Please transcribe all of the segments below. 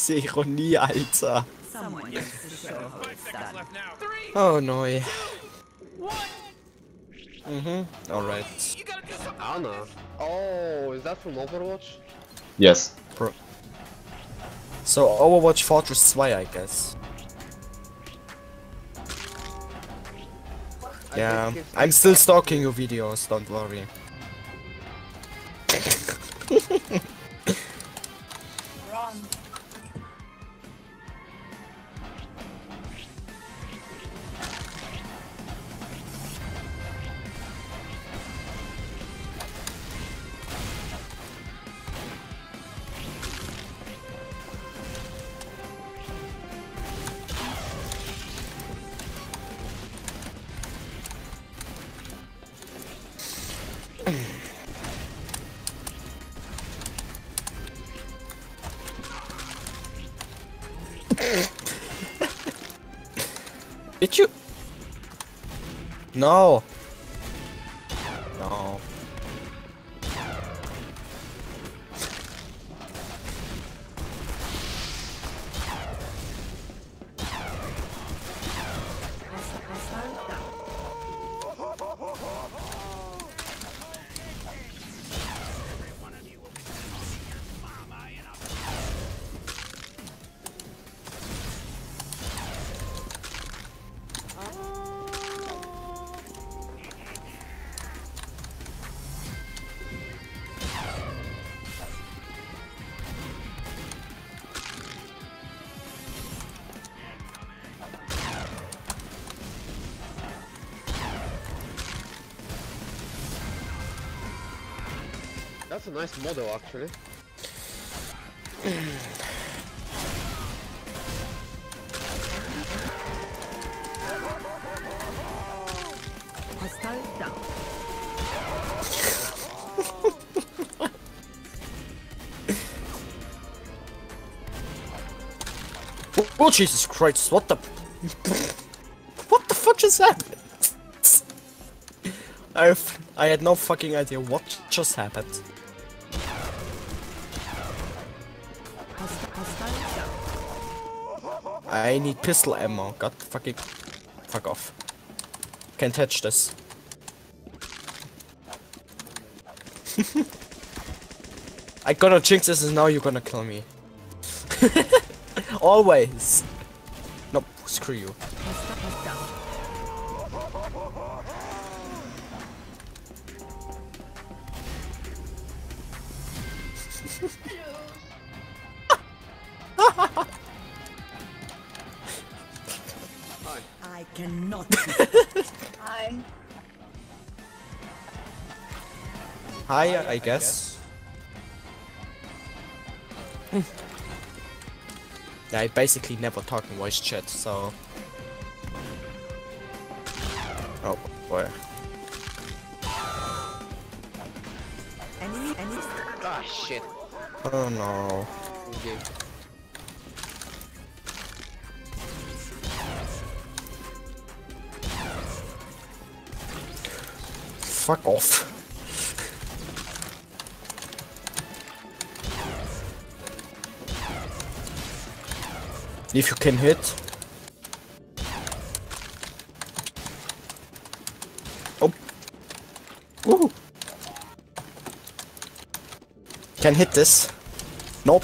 Diese Ironie, Alter. Oh no. Alright. Ana. Oh, is that from Overwatch? Yes. So Overwatch Fortress 2, I guess. Yeah, I'm still stalking your videos, don't worry. Run. Did you? No. No. That's a nice model, actually. Hostile down. Oh Jesus Christ! What the? What the fuck just happened? I had no fucking idea what just happened. Hostile down. I need pistol ammo. God fucking. Fuck off. Can't touch this. I gonna jinx this and now you're gonna kill me. Always. Nope, screw you. Hostile down. I cannot. Hi. Hi, I guess. Yeah, I basically never talk in voice chat, so... Oh, boy. Enemy. Ah, shit. Oh no. Okay. Fuck off. If you can hit. Oh. Woo. Can hit this. Nope.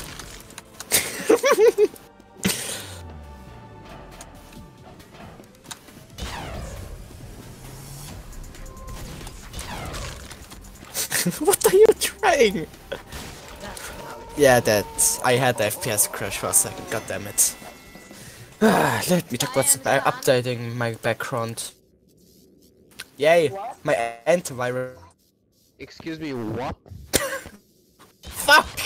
What are you trying? Yeah, that I had the FPS crash for a second. God damn it. Let me talk about updating my background. Yay, my antivirus. Excuse me, what? Fuck!